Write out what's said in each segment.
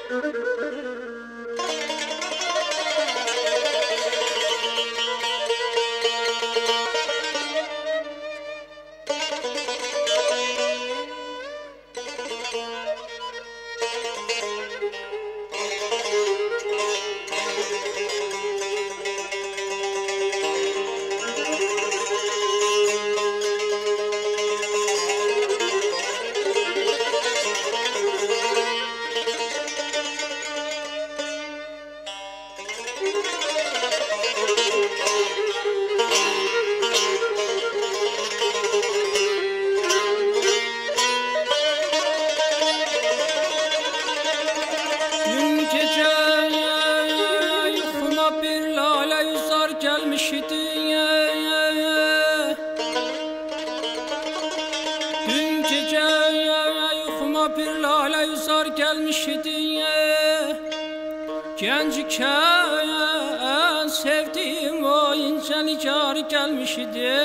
Gençken sevdiğim o ince nigar gelmişdi.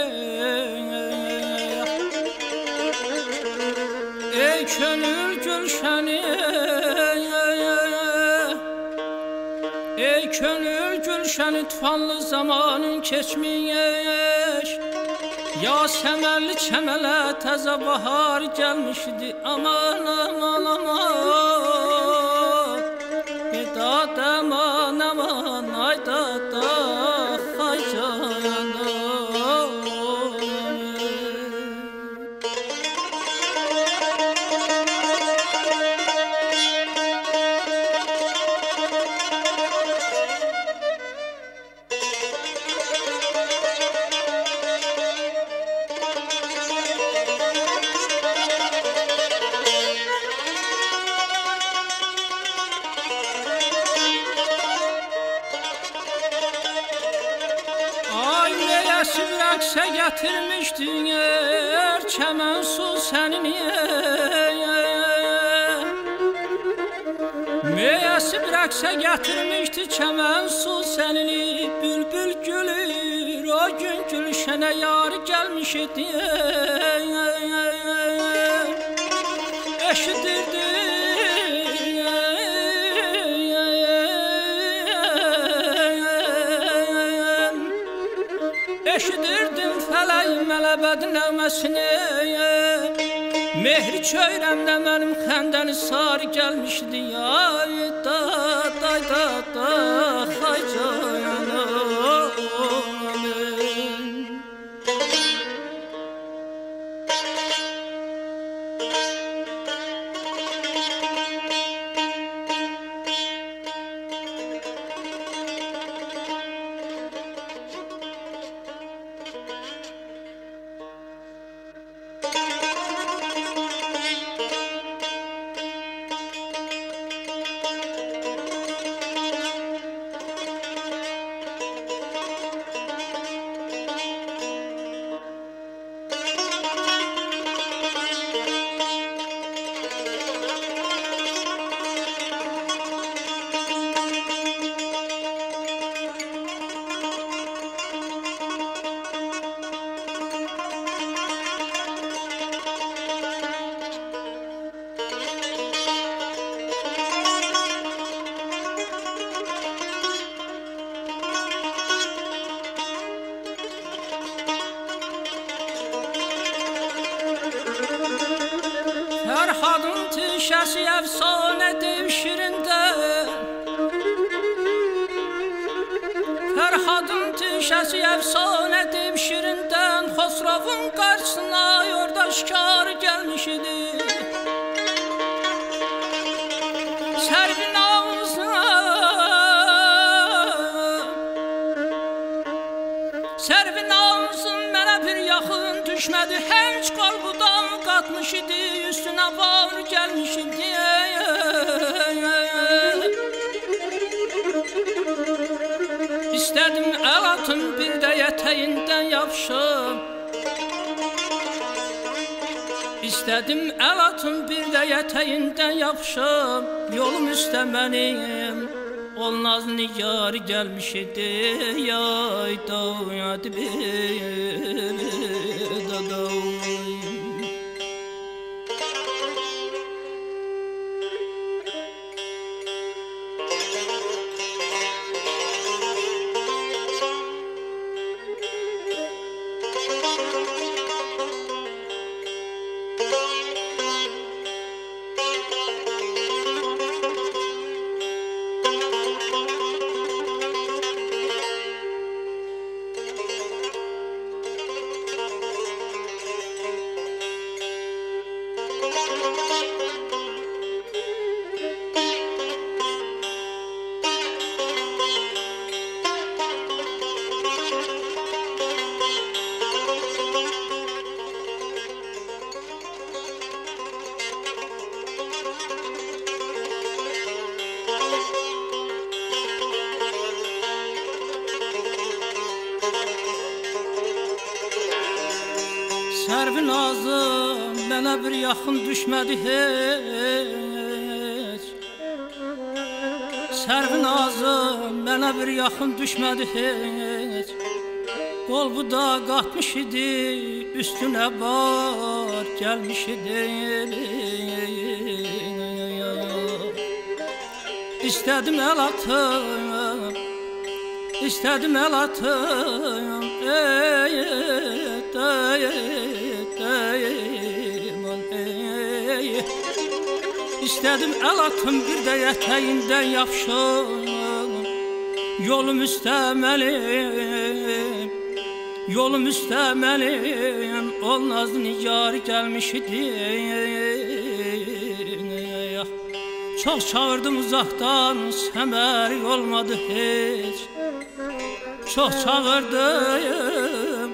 Ey gönül gülşeni, ey gönül gülşeni, tufanlı zamanın geçmiş. Ya semerli çemele teze bahar gelmişdi. Aman aman aman, aman aman, ay da da hay canım. Sübrekse getirmiştin yer çemen su senin Meye sübrekse getirmişti çemen su senini. Bülbül gülür o gün gülşene yar gelmişti. Eşidirdi eşidirdim fələk mələbəd nəğməsini. Mehri çöyrəmdə mənim xəndəni sarı gəlmişdi. Ay da da da da hay canım. Ferhadın tişəsi əfsanə devşirində, Ferhadın tişəsi əfsanə devşirindən, Xosrovun qarşısına yoldaşkar gəlmiş idi. Sərvin ağzına, Sərvin ağzın mənə bir yaxın düşmədi. Hənc qalbudan qatmış idi, üstünə var gəlmiş idi. İstədim əl atım bir də yətəyindən yapışım, İstədim əl atım bir də yətəyindən yapışım. Yolum üstə mənim olmaz nigar gəlmiş idi. Yay da yadı bir da. Sərvin ağzım mənə bir yaxın düşmədi heç. Sərvin ağzım mənə bir yaxın düşmədi heç. Qol bu da qatmış idi, üstünə bar gəlmiş idi. İstədim əl atım, İstədim əl atım, İstədim əl atım, bir də ətəyindən yapışım. Yolum üstəməlim, yolum üstəməlim, ol nazlı nigarı gəlmiş idi. Çox çağırdım uzaqdan, səməri olmadı heç. Çox çağırdım,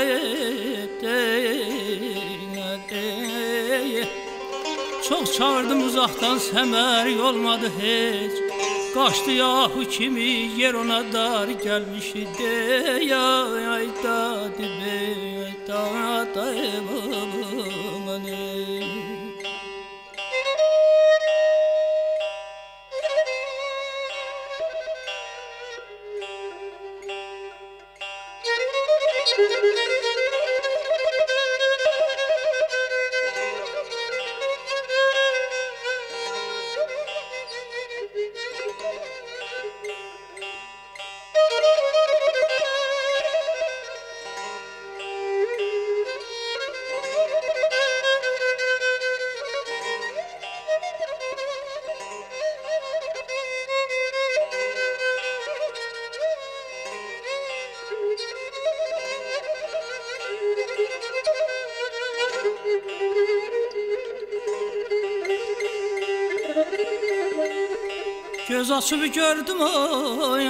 çox çağırdım uzaqdan, səməri olmadı heç. Qaçdı yahu kimi, yer ona dar gəlmiş idi. Ay da dibi, ay da dayımani. Göz açıp gördüm oy,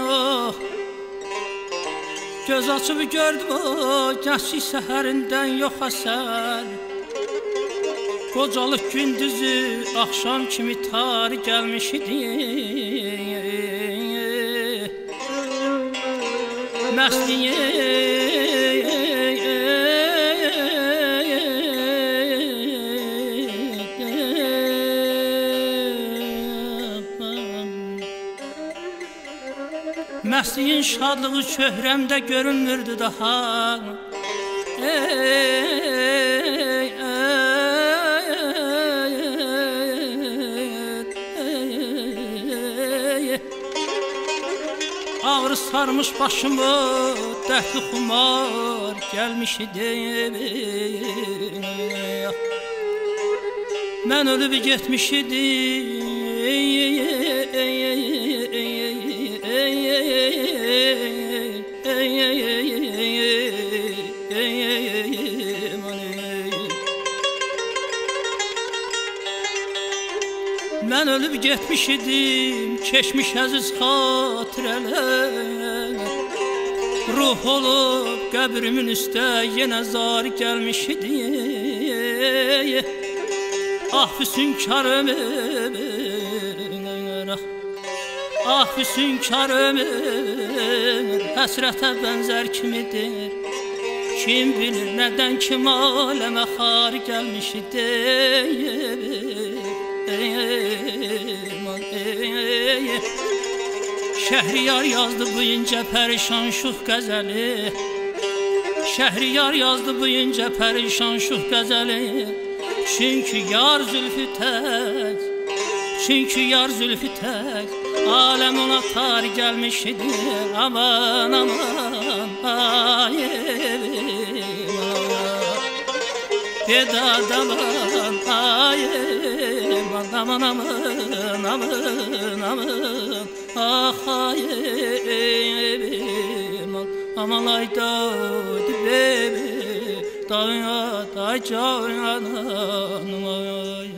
göz açıp gördüm oy, gənclik səhərindən yox əsər. Qocalıq gündüzü axşam kimi tar gəlmiş idi. Məstliyə Məsliyin şadlığı çöhrəmdə görünmürdü daha. Ağrı sarmış başımı, dərdli xumar gəlmiş idi. Mən ölüb getmiş idim. Mən ölüb getmiş idim, keçmiş əziz xatirələr. Ruh olub qəbrimin üstə yenə zar gəlmiş idi. Ah füsünkar ömür, ah füsünkar ömür, həsrətə bənzər kimidir. Kim bilir nədən kim aləmə xar gəlmiş idi. Şəhriyar yazdı bu incə pərişan şux qəzəli. Şəhriyar yazdı bu incə pərişan şux qəzəli. Çünki yar zülfü tək, çünki yar zülfü tək, aləm ona tar gəlmiş idi. Aman aman ay evim, gedad aman ay evim, aman aman aman aman ah ay evim, aman ay da dibe da da canan ay